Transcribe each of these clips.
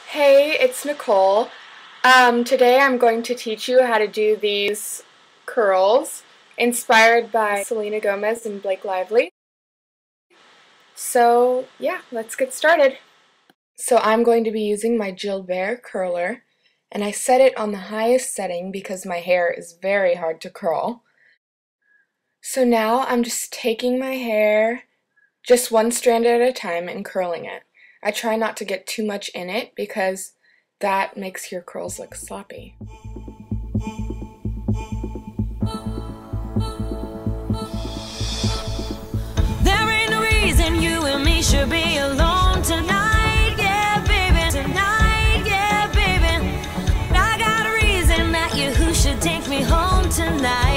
Hey, it's Nicole. Today I'm going to teach you how to do these curls inspired by Selena Gomez and Blake Lively. So yeah, let's get started. So I'm going to be using my Jilbere curler, and I set it on the highest setting because my hair is very hard to curl. So now I'm just taking my hair just one strand at a time and curling it. I try not to get too much in it because that makes your curls look sloppy. There ain't no reason you and me should be alone tonight, yeah, baby. Tonight, yeah, baby. I got a reason that you who should take me home tonight.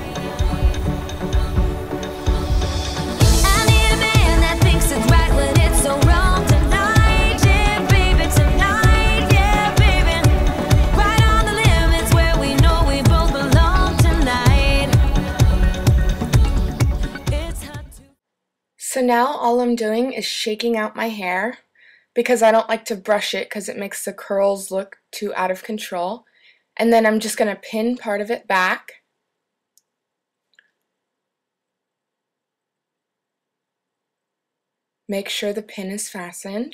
I need a man that thinks it's right when it's so wrong tonight, yeah, baby. Tonight, yeah, baby. Right on the limits where we know we both belong tonight. It's hard to. So now all I'm doing is shaking out my hair because I don't like to brush it because it makes the curls look too out of control. And then I'm just going to pin part of it back. Make sure the pin is fastened.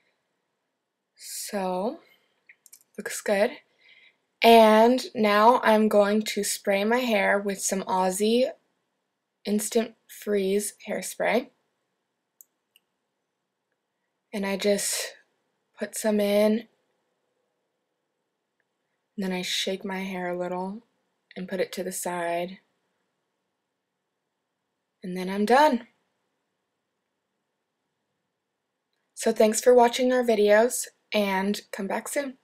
So, looks good. And now I'm going to spray my hair with some Aussie Instant Freeze hairspray. And I just put some in, and then I shake my hair a little and put it to the side. And then I'm done. So thanks for watching our videos, and come back soon.